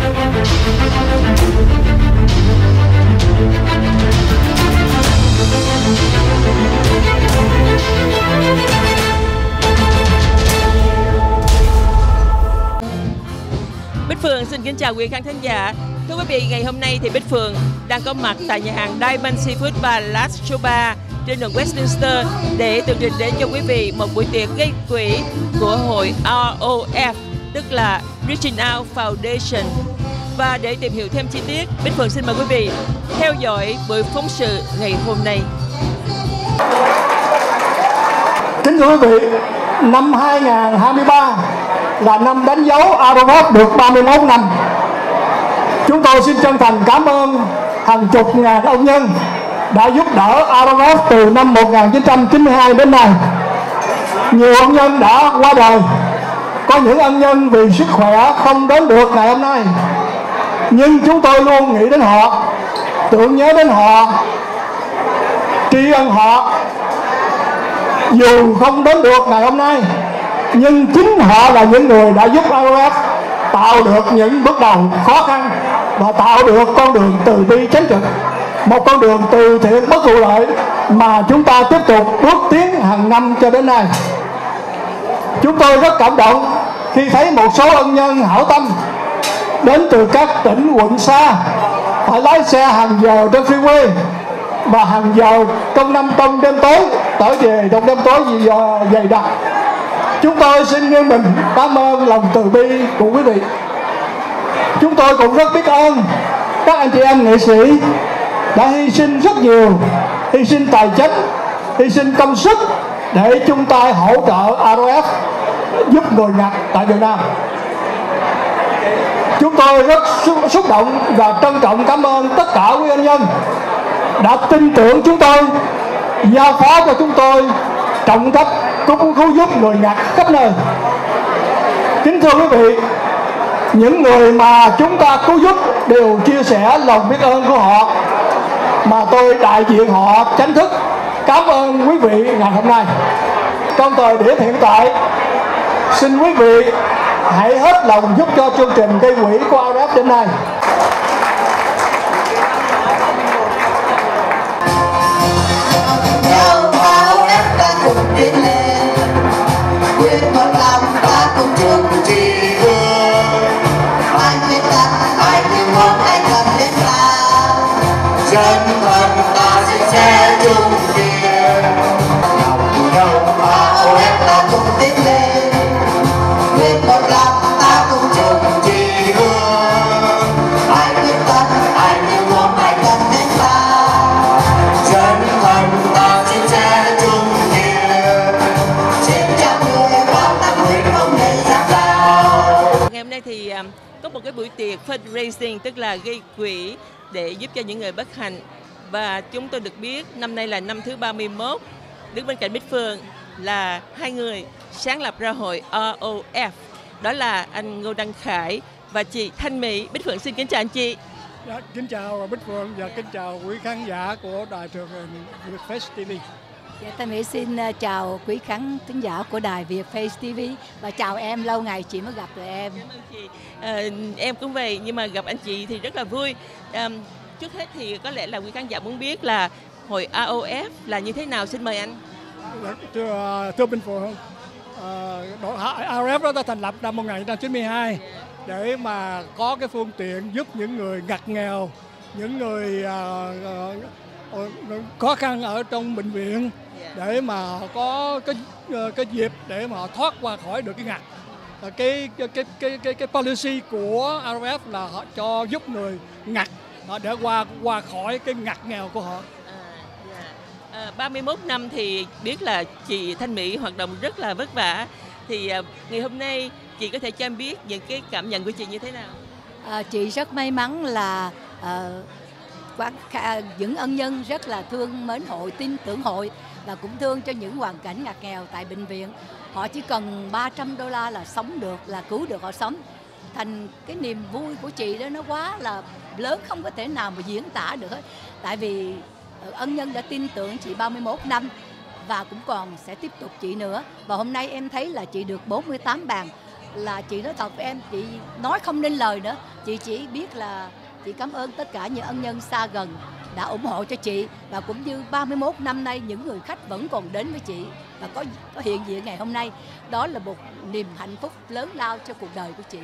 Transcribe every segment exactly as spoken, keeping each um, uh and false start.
Bích Phượng xin kính chào quý khán thính giả. Thưa quý vị, ngày hôm nay thì Bích Phượng đang có mặt tại nhà hàng Diamond Seafood và Last Bar trên đường Westminster để tường trình đến cho quý vị một buổi tiệc gây quỹ của hội R O F, tức là Reaching Out Foundation. Và để tìm hiểu thêm chi tiết, Bích Phượng xin mời quý vị theo dõi buổi phóng sự ngày hôm nay. Kính thưa quý vị, năm hai nghìn không trăm hai mươi ba là năm đánh dấu R O F được ba mươi mốt năm. Chúng tôi xin chân thành cảm ơn hàng chục ngàn ân nhân đã giúp đỡ R O F từ năm một nghìn chín trăm chín mươi hai đến nay. Nhiều ân nhân đã qua đời, có những ân nhân vì sức khỏe không đến được ngày hôm nay, nhưng chúng tôi luôn nghĩ đến họ, tưởng nhớ đến họ, tri ân họ. Dù không đến được ngày hôm nay, nhưng chính họ là những người đã giúp R O F tạo được những bước đầu khó khăn và tạo được con đường từ bi chánh trực, một con đường từ thiện bất vụ lợi mà chúng ta tiếp tục bước tiến hàng năm cho đến nay. Chúng tôi rất cảm động khi thấy một số ân nhân hảo tâm đến từ các tỉnh quận xa phải lái xe hàng giờ trên freeway và hàng giờ trong năm trong đêm tối trở về trong đêm tối vì giờ dày đặc. Chúng tôi xin nghiêng mình cảm ơn lòng từ bi của quý vị. Chúng tôi cũng rất biết ơn các anh chị em nghệ sĩ đã hy sinh rất nhiều, hy sinh tài chính, hy sinh công sức để chung tay hỗ trợ R O F giúp người Nhật tại Việt Nam. Chúng tôi rất xúc động và trân trọng cảm ơn tất cả quý anh nhân đã tin tưởng chúng tôi, giao phó cho chúng tôi trọng trách cũng cứu giúp người Nhật khắp nơi. Kính thưa quý vị, những người mà chúng ta cứu giúp đều chia sẻ lòng biết ơn của họ, mà tôi đại diện họ chính thức cảm ơn quý vị ngày hôm nay. Trong thời điểm hiện tại, xin quý vị hãy hết lòng giúp cho chương trình gây quỹ của R O F đến nay. Thì có một cái buổi tiệc fundraising, tức là gây quỹ để giúp cho những người bất hạnh. Và chúng tôi được biết năm nay là năm thứ ba mươi mốt. Đứng bên cạnh Bích Phượng là hai người sáng lập ra hội R O F. Đó là anh Ngô Đăng Khải và chị Thanh Mỹ. Bích Phượng xin kính chào anh chị. Dạ, kính chào Bích Phượng và kính chào quý khán giả của đài truyền hình Vietface ti vi. Dạ, Thanh Mỹ xin chào quý khán thính giả của đài Vietface ti vi và chào em, lâu ngày chị mới gặp lại em. Cảm ơn chị. À, em cũng vậy, nhưng mà gặp anh chị thì rất là vui. À, trước hết thì có lẽ là quý khán giả muốn biết là hội R O F là như thế nào, xin mời anh. Thưa, thưa Bích Phượng, đội R O F đó đã thành lập năm một nghìn chín trăm chín mươi hai để mà có cái phương tiện giúp những người ngặt nghèo, những người uh, uh, khó khăn ở trong bệnh viện để mà có cái cái dịp để mà họ thoát qua khỏi được cái ngặt. Cái cái cái cái cái, cái policy của R O F là họ cho giúp người ngặt họ để qua qua khỏi cái ngặt nghèo của họ. À, ba mươi mốt năm thì biết là chị Thanh Mỹ hoạt động rất là vất vả. Thì à, ngày hôm nay chị có thể cho em biết những cái cảm nhận của chị như thế nào? À, chị rất may mắn là à, quán, những ân nhân rất là thương mến hội, tin tưởng hội và cũng thương cho những hoàn cảnh ngặt nghèo tại bệnh viện. Họ chỉ cần ba trăm đô la là sống được, là cứu được họ sống. Thành cái niềm vui của chị đó nó quá là lớn, không có thể nào mà diễn tả được hết. Tại vì ân nhân đã tin tưởng chị ba mươi mốt năm và cũng còn sẽ tiếp tục chị nữa. Và hôm nay em thấy là chị được bốn mươi tám bàn là chị nói thật với em, chị nói không nên lời nữa. Chị chỉ biết là chị cảm ơn tất cả những ân nhân xa gần đã ủng hộ cho chị, và cũng như ba mươi mốt năm nay những người khách vẫn còn đến với chị và có có hiện diện ngày hôm nay. Đó là một niềm hạnh phúc lớn lao cho cuộc đời của chị.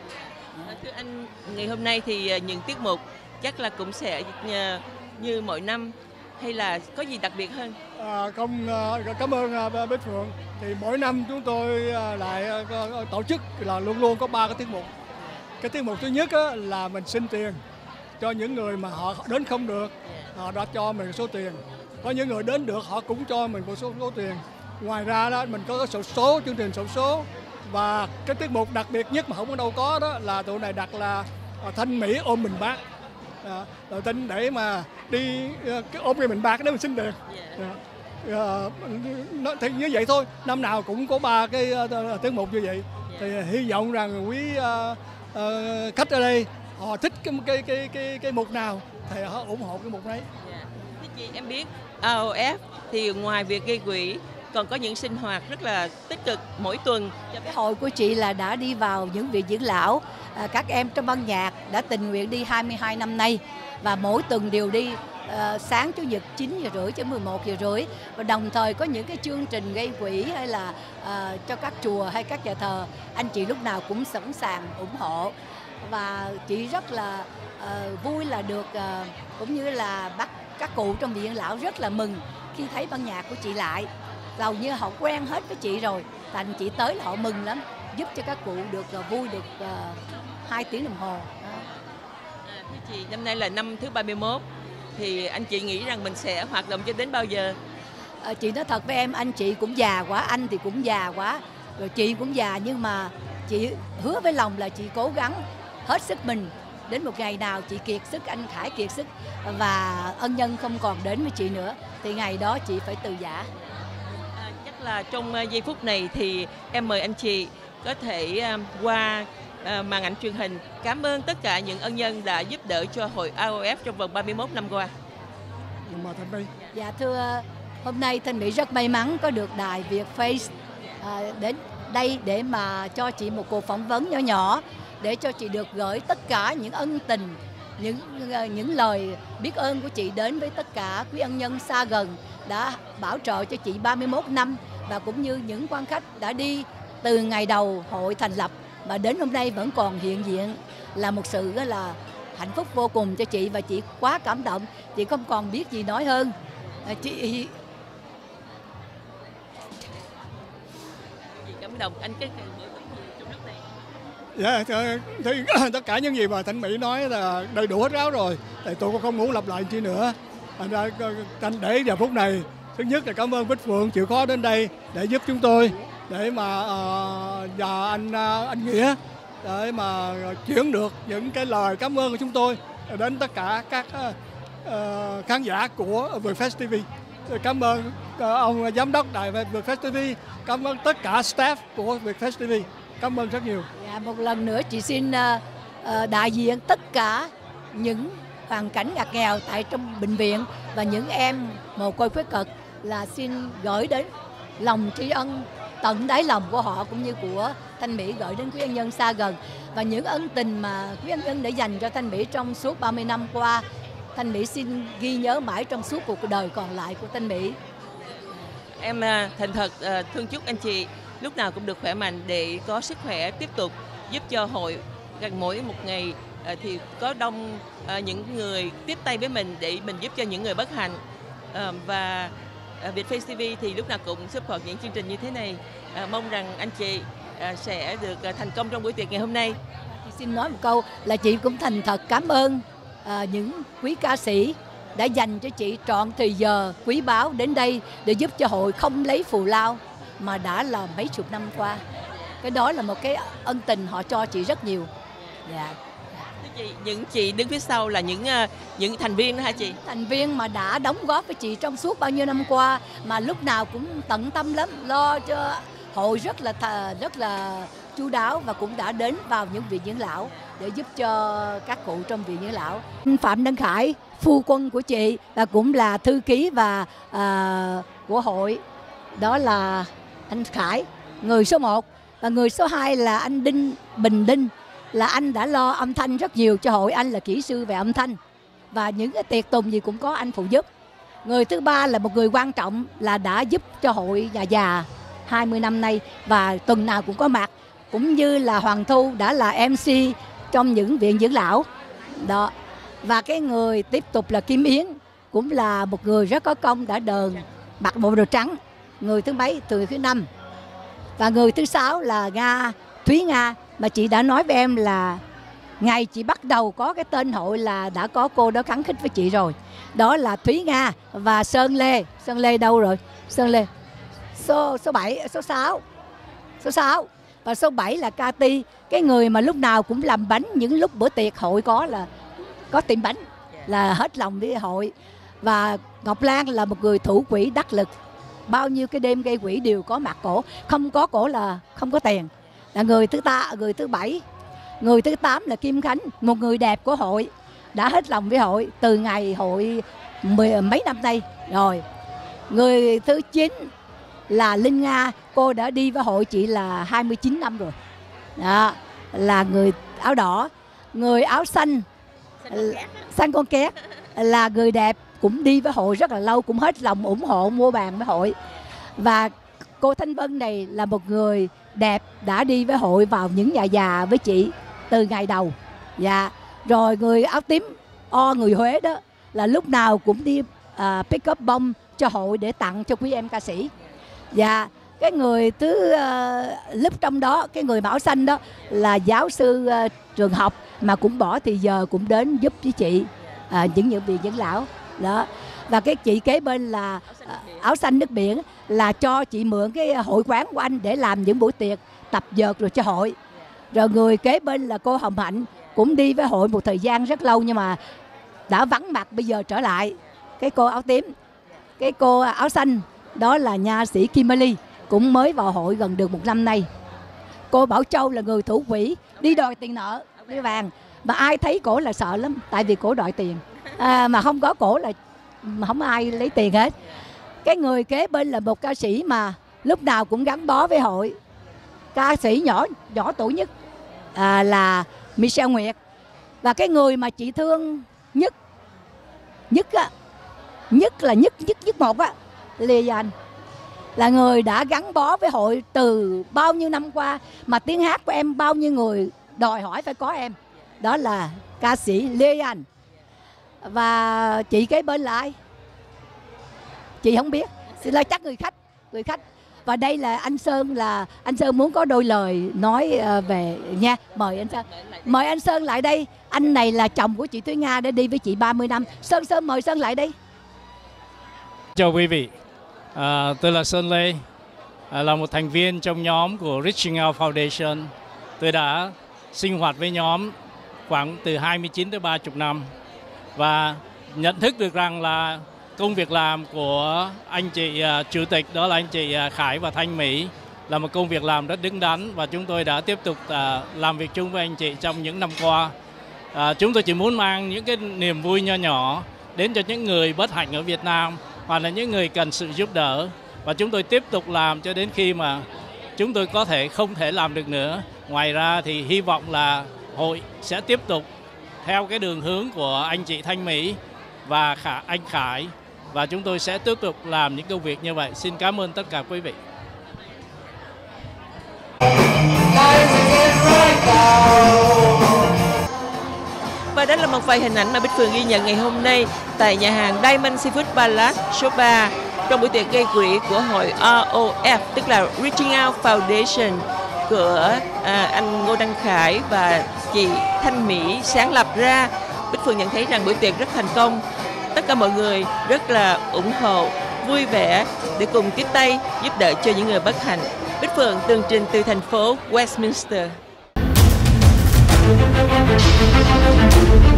Thưa anh, ngày hôm nay thì những tiết mục chắc là cũng sẽ như mọi năm hay là có gì đặc biệt hơn? À, không, cảm ơn Bích Phượng. Thì mỗi năm chúng tôi lại tổ chức là luôn luôn có ba cái tiết mục. Cái tiết mục thứ nhất là mình xin tiền cho những người mà họ đến không được, họ đã cho mình số tiền. Có những người đến được họ cũng cho mình một số, số tiền. Ngoài ra đó mình có cái sổ số, chương trình sổ số. Và cái tiết mục đặc biệt nhất mà không có đâu có đó là tụi này đặt là Thanh Mỹ ôm mình bác. À, rồi tin để mà đi cái ôm cái mình bạc để mình xin tiền. Yeah. À, thì như vậy thôi, năm nào cũng có ba cái uh, tiết mục như vậy. Yeah. Thì hy vọng rằng quý uh, uh, khách ở đây họ thích cái cái cái cái cái mục nào thì họ ủng hộ cái mục đấy. Yeah. Thế chị em biết a o ép thì ngoài việc gây quỹ còn có những sinh hoạt rất là tích cực mỗi tuần. Cái hội của chị là đã đi vào những vị dưỡng lão, à, các em trong ban nhạc đã tình nguyện đi hai mươi hai năm nay, và mỗi tuần đều đi à, sáng chủ nhật chín giờ rưỡi đến mười một giờ rưỡi, và đồng thời có những cái chương trình gây quỹ hay là à, cho các chùa hay các nhà thờ, anh chị lúc nào cũng sẵn sàng ủng hộ. Và chị rất là à, vui là được à, cũng như là bác các cụ trong viện lão rất là mừng khi thấy ban nhạc của chị lại. Hầu như họ quen hết với chị rồi, thành chị tới là họ mừng lắm, giúp cho các cụ được uh, vui được hai uh, tiếng đồng hồ. Đó. À, thưa chị, năm nay là năm thứ ba mươi mốt, thì anh chị nghĩ rằng mình sẽ hoạt động cho đến bao giờ? À, chị nói thật với em, anh chị cũng già quá, anh thì cũng già quá, rồi chị cũng già, nhưng mà chị hứa với lòng là chị cố gắng hết sức mình. Đến một ngày nào chị kiệt sức, anh Khải kiệt sức và ân nhân không còn đến với chị nữa, thì ngày đó chị phải từ giã. Là trong giây phút này thì em mời anh chị có thể qua màn ảnh truyền hình cảm ơn tất cả những ân nhân đã giúp đỡ cho hội a o ép trong vòng ba mươi mốt năm qua. Mời Thanh Mỹ. Dạ thưa, hôm nay Thanh Mỹ rất may mắn có được đài Việt Face à, đến đây để mà cho chị một cuộc phỏng vấn nhỏ nhỏ, để cho chị được gửi tất cả những ân tình, những những lời biết ơn của chị đến với tất cả quý ân nhân xa gần đã bảo trợ cho chị ba mươi mốt năm, và cũng như những quan khách đã đi từ ngày đầu hội thành lập mà đến hôm nay vẫn còn hiện diện, là một sự là hạnh phúc vô cùng cho chị, và chị quá cảm động, chị không còn biết gì nói hơn. À, chị chị cảm động anh cái trong lúc này. Dạ, thì tất cả những gì mà Thanh Mỹ nói là đầy đủ hết ráo rồi, thì tôi cũng không muốn lặp lại chi nữa. Thành ra để giờ phút này, thứ nhất là cảm ơn Bích Phượng chịu khó đến đây để giúp chúng tôi, để mà uh, và anh uh, anh Nghĩa để mà chuyển được những cái lời cảm ơn của chúng tôi đến tất cả các uh, uh, khán giả của Vietfast ti vi. Cảm ơn uh, ông giám đốc đài Vietfast ti vi, cảm ơn tất cả staff của Vietfast ti vi. Cảm ơn rất nhiều. Dạ, một lần nữa chị xin uh, uh, đại diện tất cả những hoàn cảnh ngặt nghèo tại trong bệnh viện và những em mồ côi khuyết tật là xin gửi đến lòng tri ân tận đáy lòng của họ, cũng như của Thanh Mỹ gửi đến quý ân nhân xa gần, và những ân tình mà quý ân nhân đã dành cho Thanh Mỹ trong suốt ba mươi năm qua. Thanh Mỹ xin ghi nhớ mãi trong suốt cuộc đời còn lại của Thanh Mỹ. Em thành thật thương chúc anh chị lúc nào cũng được khỏe mạnh để có sức khỏe tiếp tục giúp cho hội gần mỗi một ngày thì có đông những người tiếp tay với mình để mình giúp cho những người bất hạnh. Và Vietfast ti vi thì lúc nào cũng support những chương trình như thế này. Mong rằng anh chị sẽ được thành công trong buổi tiệc ngày hôm nay. Chị xin nói một câu là chị cũng thành thật cảm ơn những quý ca sĩ đã dành cho chị trọn thời giờ quý báu đến đây để giúp cho hội không lấy phù lao mà đã là mấy chục năm qua. Cái đó là một cái ân tình họ cho chị rất nhiều. Dạ. Chị, những chị đứng phía sau là những những thành viên đó hả chị? Thành viên mà đã đóng góp với chị trong suốt bao nhiêu năm qua, mà lúc nào cũng tận tâm lắm, lo cho hội rất là rất là chu đáo, và cũng đã đến vào những viện dưỡng lão để giúp cho các cụ trong viện dưỡng lão. Phạm Đăng Khải, phu quân của chị và cũng là thư ký và à, của hội, đó là anh Khải, người số một. Và người số hai là anh Đinh Bình Đinh, là anh đã lo âm thanh rất nhiều cho hội, anh là kỹ sư về âm thanh. Và những cái tiệc tùng gì cũng có anh phụ giúp. Người thứ ba là một người quan trọng, là đã giúp cho hội nhà già hai mươi năm nay và tuần nào cũng có mặt. Cũng như là Hoàng Thu đã là em xê trong những viện dưỡng lão. Đó. Và cái người tiếp tục là Kim Yến, cũng là một người rất có công, đã đờn mặc bộ đồ trắng. Người thứ mấy? Từ thứ năm. Và người thứ sáu là Nga, Thúy Nga, mà chị đã nói với em là ngày chị bắt đầu có cái tên hội là đã có cô đó kháng khích với chị rồi. Đó là Thúy Nga và Sơn Lê. Sơn Lê đâu rồi? Sơn Lê. Số, số bảy, số sáu. Số sáu. Và số bảy là Cathy, cái người mà lúc nào cũng làm bánh, những lúc bữa tiệc hội có là có tiệm bánh, là hết lòng với hội. Và Ngọc Lan là một người thủ quỹ đắc lực. Bao nhiêu cái đêm gây quỹ đều có mặt cổ, không có cổ là không có tiền. Là người thứ ta, người thứ bảy. Người thứ tám là Kim Khánh, một người đẹp của hội, đã hết lòng với hội từ ngày hội mười mấy năm nay rồi. Người thứ chín là Linh Nga, cô đã đi với hội chị là hai mươi chín năm rồi. Đó, là người áo đỏ. Người áo xanh, xanh con két, là người đẹp, cũng đi với hội rất là lâu, cũng hết lòng ủng hộ mua bàn với hội. Và cô Thanh Vân này là một người đẹp, đã đi với hội vào những nhà già với chị từ ngày đầu. Dạ. Rồi người áo tím O, người Huế đó, là lúc nào cũng đi uh, pick up bông cho hội để tặng cho quý em ca sĩ. Dạ. Cái người thứ uh, lúc trong đó, cái người mão xanh đó là giáo sư uh, trường học, mà cũng bỏ thì giờ cũng đến giúp với chị uh, những những vị dưỡng lão đó. Và cái chị kế bên là uh, áo xanh nước biển, là cho chị mượn cái hội quán của anh để làm những buổi tiệc tập dượt rồi cho hội. Rồi người kế bên là cô Hồng Hạnh, cũng đi với hội một thời gian rất lâu nhưng mà đã vắng mặt, bây giờ trở lại. Cái cô áo tím, cái cô áo xanh đó là nha sĩ Kim Ly, cũng mới vào hội gần được một năm nay. Cô Bảo Châu là người thủ quỹ, đi đòi tiền nợ đi vàng, mà ai thấy cổ là sợ lắm, tại vì cổ đòi tiền, à, mà không có cổ là không ai lấy tiền hết. Cái người kế bên là một ca sĩ mà lúc nào cũng gắn bó với hội, ca sĩ nhỏ nhỏ tuổi nhất à, là Michelle Nguyệt. Và cái người mà chị thương nhất nhất á, nhất là nhất nhất nhất một á, Lê Anh, là người đã gắn bó với hội từ bao nhiêu năm qua, mà tiếng hát của em bao nhiêu người đòi hỏi phải có em. Đó là ca sĩ Lê Anh. Và chị kế bên là ai? Chị không biết, là chắc người khách, người khách. Và đây là anh Sơn, là anh Sơn muốn có đôi lời nói về nha. Mời anh Sơn. Mời anh Sơn lại đây. Anh này là chồng của chị Thúy Nga, đã đi với chị ba mươi năm. Sơn Sơn mời Sơn lại đây. Chào quý vị. À, tôi là Sơn Lê, à, là một thành viên trong nhóm của Reaching Out Foundation. Tôi đã sinh hoạt với nhóm khoảng từ hai mươi chín tới ba mươi năm và nhận thức được rằng là công việc làm của anh chị uh, chủ tịch, đó là anh chị uh, Khải và Thanh Mỹ, là một công việc làm rất đứng đắn, và chúng tôi đã tiếp tục uh, làm việc chung với anh chị trong những năm qua. Uh, chúng tôi chỉ muốn mang những cái niềm vui nho nhỏ đến cho những người bất hạnh ở Việt Nam, hoặc là những người cần sự giúp đỡ, và chúng tôi tiếp tục làm cho đến khi mà chúng tôi có thể không thể làm được nữa. Ngoài ra thì hy vọng là hội sẽ tiếp tục theo cái đường hướng của anh chị Thanh Mỹ và Khả, anh Khải, và chúng tôi sẽ tiếp tục làm những công việc như vậy. Xin cảm ơn tất cả quý vị. Và đó là một vài hình ảnh mà Bích Phượng ghi nhận ngày hôm nay tại nhà hàng Diamond Seafood Palace số ba trong buổi tiệc gây quỹ của hội R O F, tức là Reaching Out Foundation của à, anh Ngô Đăng Khải và chị Thanh Mỹ sáng lập ra. Bích Phượng nhận thấy rằng buổi tiệc rất thành công. Tất cả mọi người rất là ủng hộ, vui vẻ để cùng tiếp tay giúp đỡ cho những người bất hạnh. Bích Phượng tường trình từ thành phố Westminster.